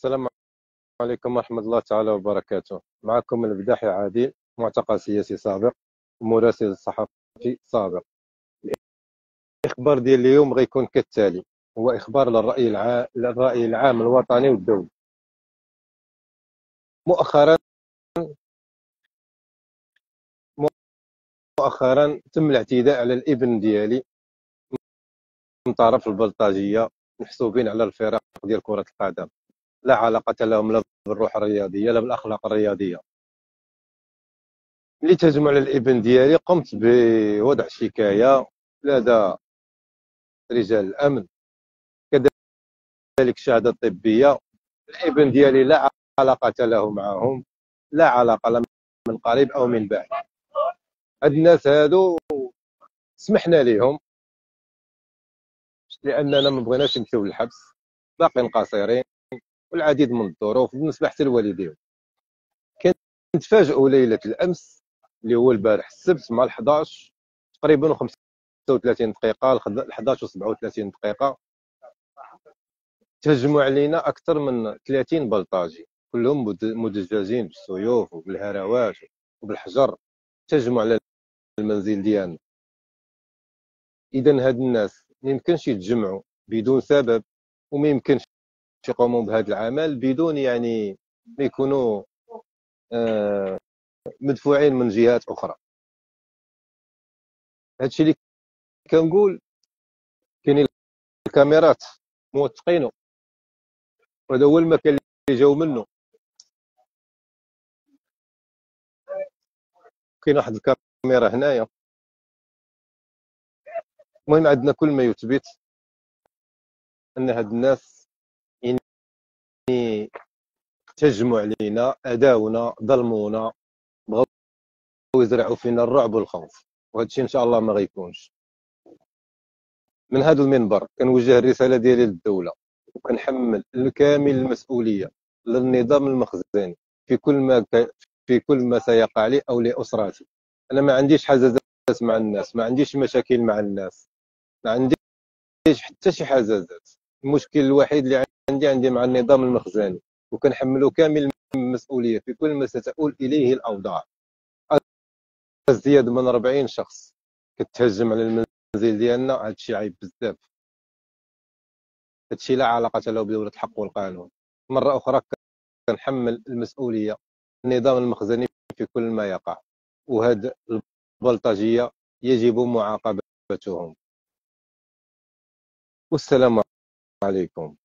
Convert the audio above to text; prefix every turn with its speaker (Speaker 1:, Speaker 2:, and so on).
Speaker 1: السلام عليكم ورحمة الله تعالى وبركاته. معكم البداحي عادل، معتقل سياسي سابق ومراسل صحفي سابق. الإخبار ديال اليوم غيكون كالتالي: هو إخبار للرأي العام الوطني والدولي. مؤخرا مؤخرا تم الاعتداء على الابن ديالي من طرف البلطجية محسوبين على الفرق ديال كرة القدم، لا علاقة لهم لا بالروح الرياضية لا بالأخلاق الرياضية. اللي تهجموا على الابن ديالي قمت بوضع شكاية لدى رجال الأمن، كذلك الشهادة الطبية. الابن ديالي لا علاقة له معهم، لا علاقة لا من قريب أو من بعيد. هاد الناس هادو سمحنا لهم لأننا ما بغيناش نمشيو للحبس، باقيين قصيرين والعديد من الظروف بالنسبة حتى لوالديهم. كنتفاجئوا ليلة الأمس اللي هو البارح السبت مع 11 تقريبا و35 دقيقة، 11 و37 دقيقة، تهجموا علينا أكثر من 30 بلطاجي، كلهم مدججين بالسيوف وبالهروات وبالحجر، تهجموا على المنزل ديالنا. إذا هاد الناس ما يمكنش يتجمعوا بدون سبب، وما يمكنش يقوموا بهذا العمل بدون ما يكونوا مدفوعين من جهات أخرى. هادشي اللي كنقول، كاينين الكاميرات موثقينه، وهذا هو المكان اللي جاو منه. كاين واحد الكاميرا هنايا. المهم عندنا كل ما يثبت ان هاد الناس يعني تهجموا علينا، اذاونا، ظلمونا، بغاو يزرعوا فينا الرعب والخوف، وهذا الشيء ان شاء الله ما غيكونش. من هذا المنبر كنوجه الرساله ديالي للدوله، وكنحمل كامل المسؤوليه للنظام المخزني في كل ما سيقع لي او لاسرتي. انا ما عنديش حزازات مع الناس، ما عنديش مشاكل مع الناس، ما عنديش حتى شي حزازات. المشكل الوحيد اللي عندي مع النظام المخزني، وكنحملوا كامل المسؤوليه في كل ما ستؤول اليه الاوضاع. ازيد من 40 شخص كتهجم على المنزل ديالنا، هذا الشيء عيب بزاف. هذا الشيء لا علاقه له بدوله الحق والقانون. مره اخرى كنحمل المسؤوليه النظام المخزني في كل ما يقع، وهاد البلطجيه يجب معاقبتهم. والسلام عليكم.